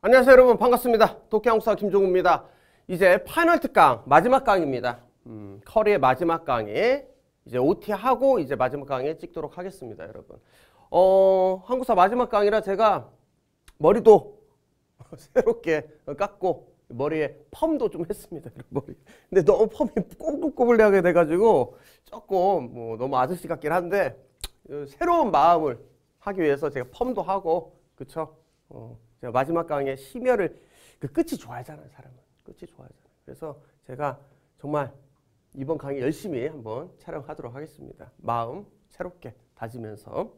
안녕하세요 여러분, 반갑습니다. 독해한국사 김종우입니다. 이제 파이널 특강 마지막 강의입니다. 커리의 마지막 강의, 이제 OT하고 이제 마지막 강의 찍도록 하겠습니다 여러분. 한국사 마지막 강의라 제가 머리도 새롭게 깎고 머리에 펌도 좀 했습니다 머리. 근데 너무 펌이 꼬불꼬불하게 돼가지고 조금 너무 아저씨 같긴 한데 새로운 마음을 하기 위해서 제가 펌도 하고, 그쵸? 제가 마지막 강의에 심혈을, 그 끝이 좋아하잖아요 사람은. 끝이 좋아하잖아요. 그래서 제가 정말 이번 강의 열심히 한번 촬영하도록 하겠습니다. 마음 새롭게 다지면서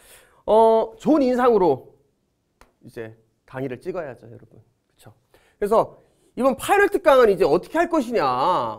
좋은 인상으로 이제 강의를 찍어야죠 여러분. 그쵸? 그래서 이번 파이널 특강은 이제 어떻게 할 것이냐,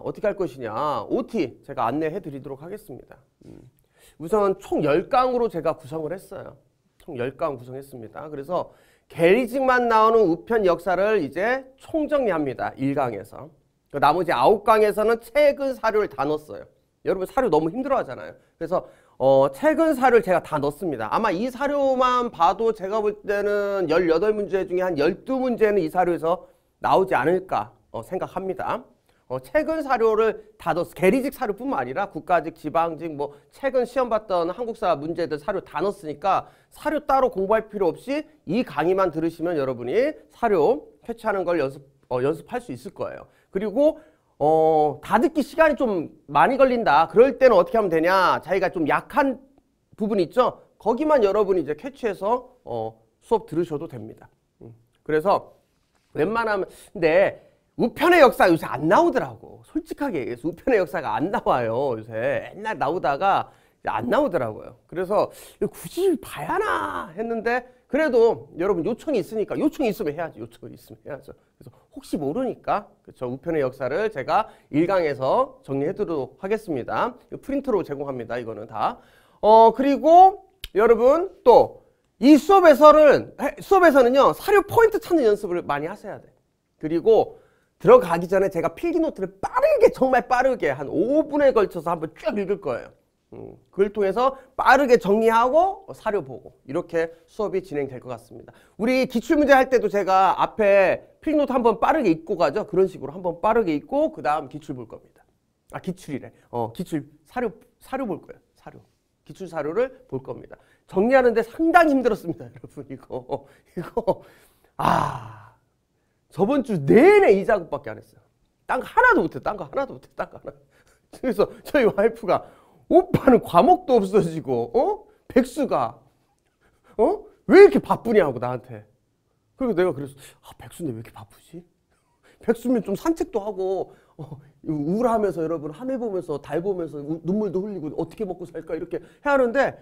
OT 제가 안내해 드리도록 하겠습니다. 우선 총 10강으로 제가 구성을 했어요. 총 10강 구성했습니다. 그래서 게리직만 나오는 우편 역사를 이제 총정리합니다. 1강에서. 나머지 9강에서는 최근 사료를 다 넣었어요. 여러분 사료 너무 힘들어 하잖아요. 그래서 최근 사료를 제가 다 넣습니다. 아마 이 사료만 봐도 제가 볼 때는 18문제 중에 한 12문제는 이 사료에서 나오지 않을까 생각합니다. 최근 사료를 다 넣었어요. 계리직 사료뿐만 아니라 국가직, 지방직, 최근 시험 봤던 한국사 문제들 사료 다 넣었으니까 사료 따로 공부할 필요 없이 이 강의만 들으시면 여러분이 사료 캐치하는 걸 연습할 수 있을 거예요. 그리고 다 듣기 시간이 좀 많이 걸린다. 그럴 때는 어떻게 하면 되냐? 자기가 좀 약한 부분 있죠? 거기만 여러분이 이제 캐치해서 수업 들으셔도 됩니다. 그래서 웬만하면, 근데 우편의 역사 요새 안 나오더라고. 솔직하게 얘기해서 우편의 역사가 안 나와요 요새. 옛날 나오다가 이제 안 나오더라고요. 그래서 굳이 봐야 하나 했는데, 그래도 여러분 요청이 있으니까, 요청이 있으면 해야지. 요청이 있으면 해야죠. 그래서 혹시 모르니까, 그쵸, 우편의 역사를 제가 1강에서 정리해드리도록 하겠습니다. 프린트로 제공합니다 이거는 다. 그리고 여러분 또 이 수업에서는요 사료 포인트 찾는 연습을 많이 하셔야 돼. 그리고 들어가기 전에 제가 필기노트를 빠르게, 정말 빠르게 한 5분에 걸쳐서 한번 쭉 읽을 거예요. 그걸 통해서 빠르게 정리하고 사료 보고, 이렇게 수업이 진행될 것 같습니다. 우리 기출문제 할 때도 제가 앞에 필기노트 한번 빠르게 읽고 가죠. 그런 식으로 한번 빠르게 읽고 그 다음 기출 볼 겁니다. 기출이래. 기출 사료 볼 거예요. 기출 사료를 볼 겁니다. 정리하는데 상당히 힘들었습니다 여러분. 이거 저번 주 내내 이 작업밖에 안 했어요. 딴 거 하나도 못해. 그래서 저희 와이프가, 오빠는 과목도 없어지고 백수가 왜 이렇게 바쁘냐고 나한테. 그리고 내가 그래서 백수인데 왜 이렇게 바쁘지? 백수면 좀 산책도 하고 우울하면서 여러분 하늘 보면서 달 보면서 눈물도 흘리고 어떻게 먹고 살까 이렇게 해야 하는데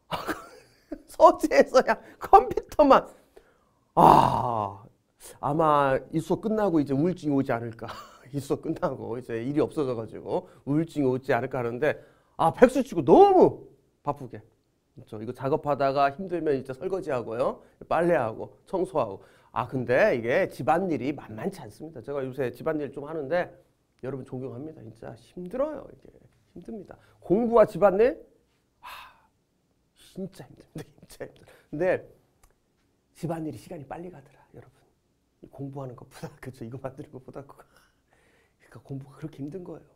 서재에서야 컴퓨터만. 아마 이 수업 끝나고 이제 우울증이 오지 않을까. 이 수업 끝나고 이제 일이 없어져가지고 우울증이 오지 않을까 하는데, 백수치고 너무 바쁘게. 그렇죠? 이거 작업하다가 힘들면 이제 설거지하고요, 빨래하고 청소하고. 근데 이게 집안일이 만만치 않습니다. 제가 요새 집안일 좀 하는데 여러분 존경합니다. 진짜 힘들어요. 이게 힘듭니다. 공부와 집안일 진짜 힘듭니다. 근데 집안일이 시간이 빨리 가더라 여러분. 공부하는 것보다, 그렇죠, 이거 만드는 것보다. 그러니까 공부가 그렇게 힘든 거예요.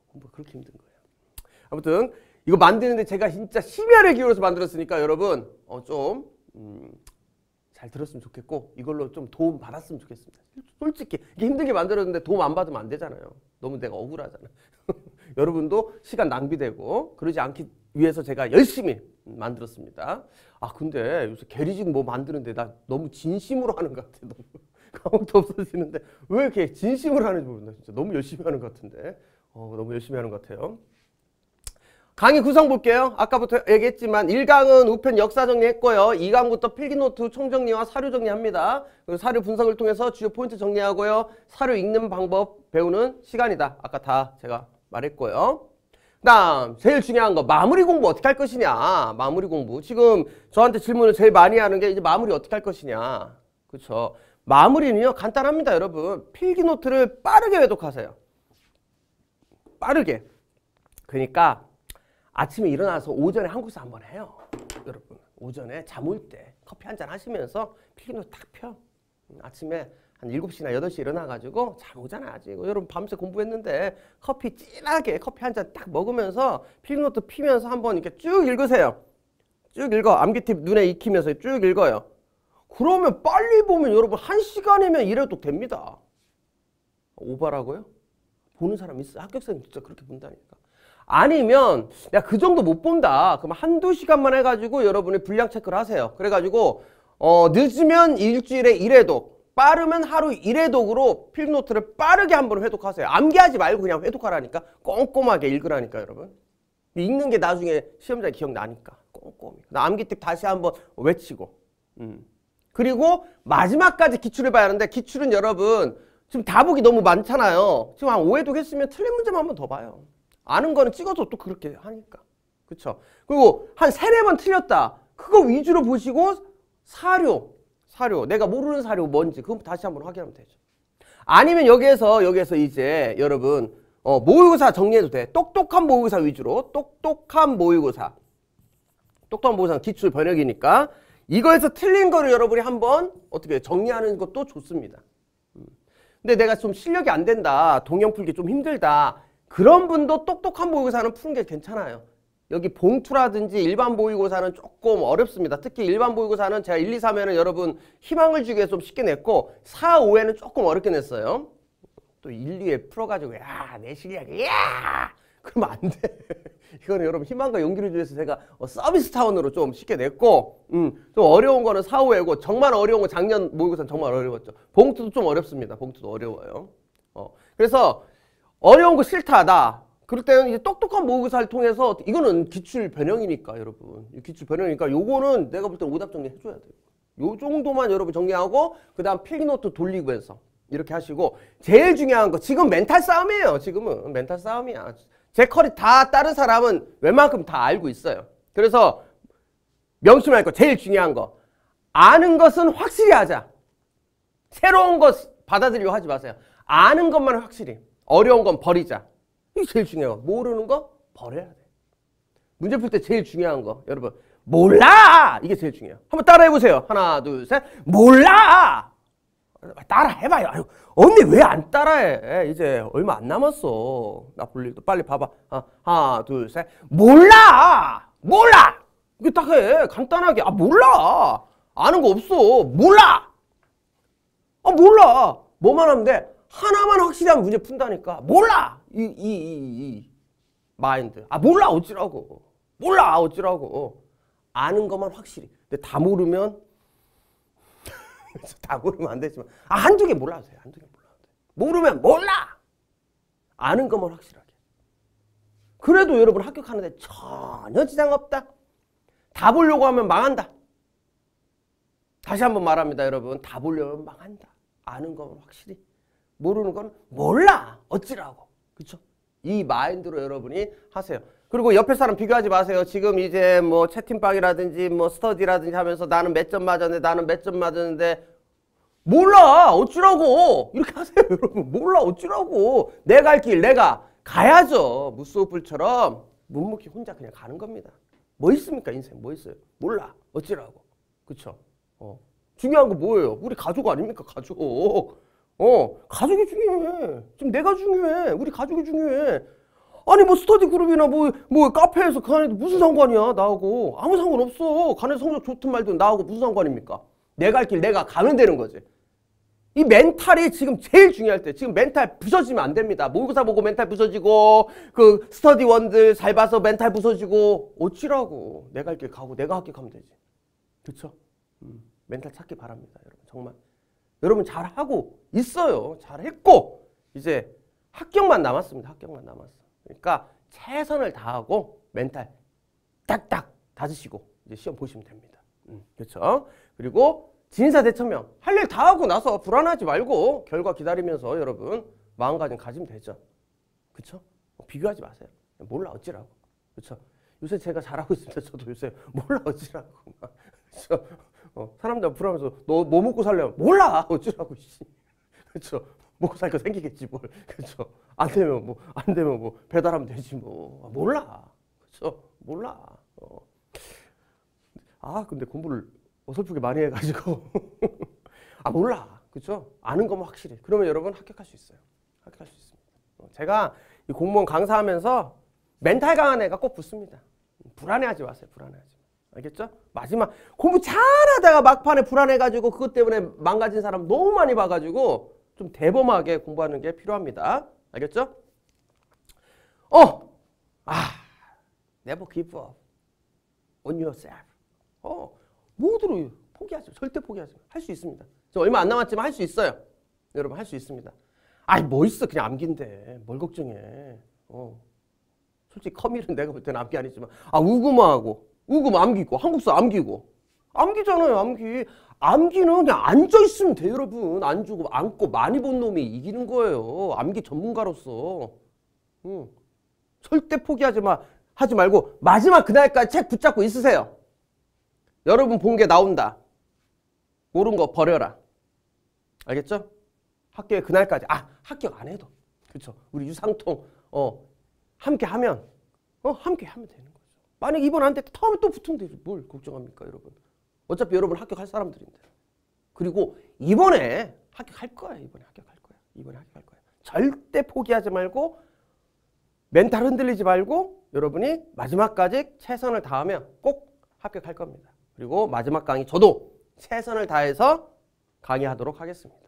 아무튼 이거 만드는데 제가 진짜 심혈을 기울여서 만들었으니까 여러분 좀 잘 들었으면 좋겠고, 이걸로 좀 도움 받았으면 좋겠습니다. 솔직히 이게 힘들게 만들었는데 도움 안 받으면 안 되잖아요. 너무 내가 억울하잖아요. 여러분도 시간 낭비되고 그러지 않기 위해서 제가 열심히 만들었습니다. 근데 요새 게리직 만드는데 나 너무 진심으로 하는 것 같아. 너무 과목도 없어지는데 왜 이렇게 진심으로 하는지 모르겠네. 진짜 너무 열심히 하는 것 같은데. 너무 열심히 하는 것 같아요. 강의 구성 볼게요. 아까부터 얘기했지만 1강은 우편 역사 정리했고요. 2강부터 필기노트 총정리와 사료 정리합니다. 그리고 사료 분석을 통해서 주요 포인트 정리하고요. 사료 읽는 방법 배우는 시간이다. 아까 다 제가 말했고요. 그 다음 제일 중요한 거, 마무리 공부 어떻게 할 것이냐. 마무리 공부. 지금 저한테 질문을 제일 많이 하는 게 이제 마무리 어떻게 할 것이냐. 그렇죠. 마무리는요 간단합니다 여러분. 필기노트를 빠르게 회독하세요. 빠르게. 그러니까 아침에 일어나서 오전에 한국사 한번 해요 여러분. 오전에 잠 올 때 커피 한잔 하시면서 필기노트 딱 펴. 아침에 한 7시나 8시에 일어나가지고 잠 오잖아 아직. 여러분 밤새 공부했는데 커피 진하게 커피 한 잔 딱 먹으면서 필기노트 피면서 한번 이렇게 쭉 읽으세요. 쭉 읽어. 암기팁 눈에 익히면서 쭉 읽어요. 그러면 빨리 보면 여러분 1시간이면 이래도 됩니다. 오바라고요? 보는 사람 있어. 합격생 진짜 그렇게 본다니까. 아니면 야 그 정도 못 본다. 그럼 한두 시간만 해가지고 여러분이 분량 체크를 하세요. 그래가지고 늦으면 일주일에 1회독, 빠르면 하루 1회독으로 필기노트를 빠르게 한번 회독하세요. 암기하지 말고 그냥 회독하라니까. 꼼꼼하게 읽으라니까 여러분. 읽는 게 나중에 시험장에 기억나니까 꼼꼼히. 암기팁 다시 한번 외치고. 그리고 마지막까지 기출을 봐야 하는데 기출은 여러분 지금 답보기 너무 많잖아요. 지금 한 5회독 했으면 틀린 문제만 한 번 더 봐요. 아는 거는 찍어서 또 그렇게 하니까. 그쵸? 그리고 한 3-4번 틀렸다. 그거 위주로 보시고 사료. 내가 모르는 사료 뭔지 그거 다시 한번 확인하면 되죠. 아니면 여기에서 이제 여러분 모의고사 정리해도 돼. 똑똑한 모의고사 위주로. 똑똑한 모의고사 기출 번역이니까 이거에서 틀린 거를 여러분이 한번 어떻게 정리하는 것도 좋습니다. 근데 내가 좀 실력이 안 된다. 동영 풀기 좀 힘들다. 그런 분도 똑똑한 모의고사는 푸는 게 괜찮아요. 여기 봉투라든지 일반 모의고사는 조금 어렵습니다. 특히 일반 모의고사는 제가 1, 2, 3회는 여러분 희망을 주기 위해서 좀 쉽게 냈고 4, 5회는 조금 어렵게 냈어요. 또 1, 2회 풀어가지고 야 내 실력이 야 그러면 안 돼. 이거는 여러분 희망과 용기를 주기 위해서 제가 서비스 차원으로 좀 쉽게 냈고 좀 어려운 거는 4, 5회고 정말 어려운 거 작년 모의고사는 정말 어려웠죠. 봉투도 좀 어렵습니다. 봉투도 어려워요. 그래서 어려운 거 싫다 나 그럴 때는 이제 똑똑한 모의고사를 통해서 이거는 기출 변형이니까 여러분 기출 변형이니까 요거는 내가 볼 때 오답 정리 해줘야 돼요. 요 정도만 여러분 정리하고 그 다음 필기노트 돌리면서 이렇게 하시고 제일 중요한 거 지금 멘탈 싸움이에요. 지금은 멘탈 싸움이야. 제 컬이 다 다른 사람은 웬만큼 다 알고 있어요. 그래서 명심할 거 제일 중요한 거 아는 것은 확실히 하자. 새로운 것 받아들이려고 하지 마세요. 아는 것만 확실히 어려운 건 버리자. 이게 제일 중요해요. 모르는 거 버려야 돼. 문제 풀 때 제일 중요한 거 여러분 몰라 이게 제일 중요해요. 한번 따라해 보세요. 하나 둘 셋 몰라 따라 해봐요. 아유, 언니 왜 안 따라해? 이제 얼마 안 남았어. 나 볼 일도 빨리 봐봐. 하나 둘 셋 몰라 이거 딱 해. 간단하게 몰라 아는 거 없어 몰라 몰라 뭐만 하면 돼. 하나만 확실히 하면 문제 푼다니까. 몰라 이 마인드. 몰라 어찌라고. 아는 것만 확실히. 근데 다 모르면 안 되지만 한두 개 몰라도 돼. 한두 개 몰라도 돼. 모르면 몰라. 아는 것만 확실하게. 그래도 여러분 합격하는데 전혀 지장 없다. 다 보려고 하면 망한다. 다시 한번 말합니다, 여러분. 다 보려면 망한다. 아는 것만 확실히. 모르는 건 몰라 어찌라고. 그쵸? 이 마인드로 여러분이 하세요. 그리고 옆에 사람 비교하지 마세요. 지금 이제 뭐 채팅방이라든지 뭐 스터디라든지 하면서 나는 몇 점 맞았는데 몰라 어찌라고 이렇게 하세요. 여러분 몰라 어찌라고. 내가 할 길 내가 가야죠. 무소불처럼 묵묵히 혼자 그냥 가는 겁니다. 뭐 있습니까 인생 뭐 있어요. 몰라 어찌라고. 그쵸? 중요한 거 뭐예요? 우리 가족 아닙니까 가족. 가족이 중요해. 지금 내가 중요해. 우리 가족이 중요해. 아니 뭐 스터디 그룹이나 뭐 카페에서 그 안에도 무슨 상관이야 나하고. 아무 상관없어. 간에 성적 좋든 말든 나하고 무슨 상관입니까? 내가 할 길 내가 가면 되는 거지. 이 멘탈이 지금 제일 중요할 때 지금 멘탈 부서지면 안 됩니다. 모의고사 보고 멘탈 부서지고 그 스터디원들 잘 봐서 멘탈 부서지고 어찌라고. 내가 할 길 가고 내가 합격하면 되지. 그쵸? 멘탈 찾기 바랍니다. 여러분 정말. 여러분 잘하고 있어요. 잘했고 이제 합격만 남았습니다. 합격만 남았어. 그러니까 최선을 다하고 멘탈 딱딱 다지시고 이제 시험 보시면 됩니다. 그렇죠? 그리고 진사대천명 할 일 다 하고 나서 불안하지 말고 결과 기다리면서 여러분 마음가짐 가지면 되죠. 그렇죠? 비교하지 마세요. 몰라 어찌라고. 그렇죠? 요새 제가 잘하고 있습니다. 저도 요새 몰라 어찌라고. 그렇죠? 사람들 불안해서 너 뭐 먹고 살려면 몰라 어찌라고. 그렇죠? 먹고 살 거 생기겠지 뭘. 그렇죠? 안 되면 뭐 배달하면 되지 뭐. 몰라. 그렇죠? 몰라. 근데 공부를 어설프게 많이 해가지고 몰라. 그죠? 아는 것만 확실히. 그러면 여러분 합격할 수 있어요. 합격할 수 있습니다. 제가 이 공무원 강사하면서 멘탈 강한 애가 꼭 붙습니다. 불안해하지 마세요. 불안해하지 마세요. 알겠죠? 마지막 공부 잘하다가 막판에 불안해가지고 그것 때문에 망가진 사람 너무 많이 봐가지고 좀 대범하게 공부하는 게 필요합니다. 알겠죠? Never give up on yourself. 모두를 포기하지 마. 절대 포기하지 마. 할 수 있습니다. 저 얼마 안 남았지만 할 수 있어요. 여러분 할 수 있습니다. 아이 뭐 있어 그냥 암기인데 뭘 걱정해. 솔직히 커밀은 내가 볼 때는 암기 아니지만 우구마 암기고 한국사 암기잖아요. 암기는 그냥 앉아있으면 돼요. 여러분 앉고 많이 본 놈이 이기는 거예요. 암기 전문가로서. 절대 포기하지 하지 말고 마지막 그날까지 책 붙잡고 있으세요. 여러분 본 게 나온다. 모른 거 버려라. 알겠죠? 학교에 그날까지 합격 안 해도 그렇죠. 우리 유상통 함께 하면 되는 거죠. 만약 이번 안 됐다 다음에 또 붙으면 되죠. 뭘 걱정합니까 여러분. 어차피 여러분 합격할 사람들인데. 그리고 이번에 합격할 거야. 이번에 합격할 거야. 절대 포기하지 말고 멘탈 흔들리지 말고 여러분이 마지막까지 최선을 다하면 꼭 합격할 겁니다. 그리고 마지막 강의 저도 최선을 다해서 강의하도록 하겠습니다.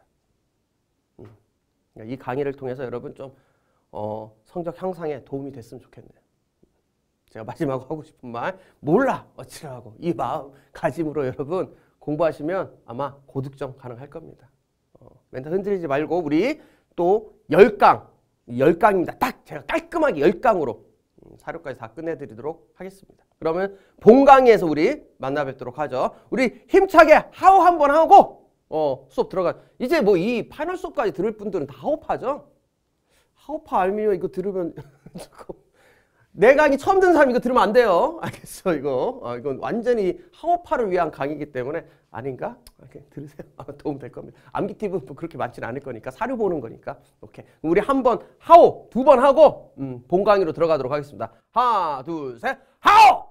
이 강의를 통해서 여러분 좀 성적 향상에 도움이 됐으면 좋겠네요. 제가 마지막으로 하고 싶은 말 몰라 어찌라고 이 마음가짐으로 여러분 공부하시면 아마 고득점 가능할 겁니다. 멘탈 흔들리지 말고 우리 또 10강입니다. 딱 제가 깔끔하게 10강으로 사료까지 다 끝내드리도록 하겠습니다. 그러면 본 강의에서 우리 만나 뵙도록 하죠. 우리 힘차게 하오 한번 하고 수업 들어가. 이제 뭐 이 파이널 수업까지 들을 분들은 다 하오파죠? 하오파 알미니엄 이거 들으면 내 강의 처음 듣는 사람 이거 들으면 안 돼요. 알겠어 이거. 이건 완전히 하오파를 위한 강의이기 때문에 아닌가? 이렇게 들으세요. 도움 될 겁니다. 암기 팁은 뭐 그렇게 많지는 않을 거니까 사료 보는 거니까. 오케이. 우리 한 번 하오, 2번 하고 본 강의로 들어가도록 하겠습니다. 하나, 둘, 셋, 하오!